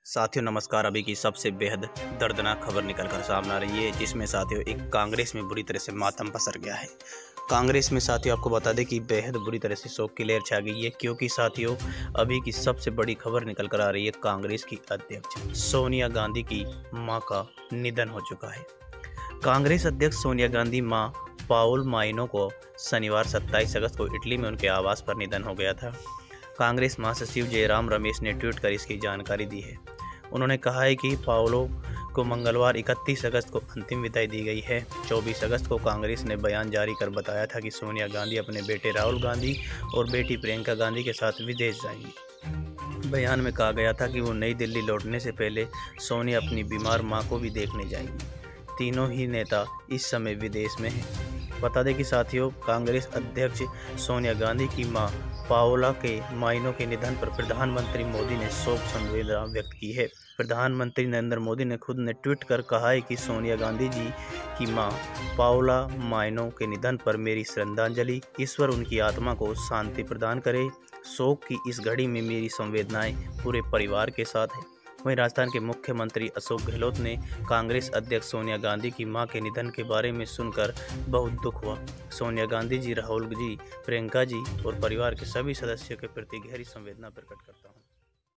साथियों नमस्कार। अभी की सबसे बेहद दर्दनाक खबर निकल कर सामने आ रही है, जिसमें साथियों एक कांग्रेस में बुरी तरह से मातम पसर गया है। कांग्रेस में साथियों आपको बता दें कि बेहद बुरी तरह से शोक की लहर छा गई है, क्योंकि साथियों अभी की सबसे बड़ी खबर निकल कर आ रही है। कांग्रेस की अध्यक्ष सोनिया गांधी की मां का निधन हो चुका है। कांग्रेस अध्यक्ष सोनिया गांधी मां पाउल माइनो को शनिवार 27 अगस्त को इटली में उनके आवास पर निधन हो गया था। कांग्रेस महासचिव जयराम रमेश ने ट्वीट कर इसकी जानकारी दी है। उन्होंने कहा है कि पाउलो को मंगलवार 31 अगस्त को अंतिम विदाई दी गई है। 24 अगस्त को कांग्रेस ने बयान जारी कर बताया था कि सोनिया गांधी अपने बेटे राहुल गांधी और बेटी प्रियंका गांधी के साथ विदेश जाएंगी। बयान में कहा गया था कि वो नई दिल्ली लौटने से पहले सोनिया अपनी बीमार मां को भी देखने जाएंगी। तीनों ही नेता इस समय विदेश में हैं। बता दें कि साथियों कांग्रेस अध्यक्ष सोनिया गांधी की मां पाओला के माइनो के निधन पर प्रधानमंत्री मोदी ने शोक संवेदना व्यक्त की है। प्रधानमंत्री नरेंद्र मोदी ने खुद ने ट्वीट कर कहा है कि सोनिया गांधी जी की मां पाओला माइनो के निधन पर मेरी श्रद्धांजलि। ईश्वर उनकी आत्मा को शांति प्रदान करे। शोक की इस घड़ी में मेरी संवेदनाएं पूरे परिवार के साथ है। वहीं राजस्थान के मुख्यमंत्री अशोक गहलोत ने कांग्रेस अध्यक्ष सोनिया गांधी की मां के निधन के बारे में सुनकर बहुत दुख हुआ। सोनिया गांधी जी, राहुल जी, प्रियंका जी और परिवार के सभी सदस्यों के प्रति गहरी संवेदना प्रकट करता हूं।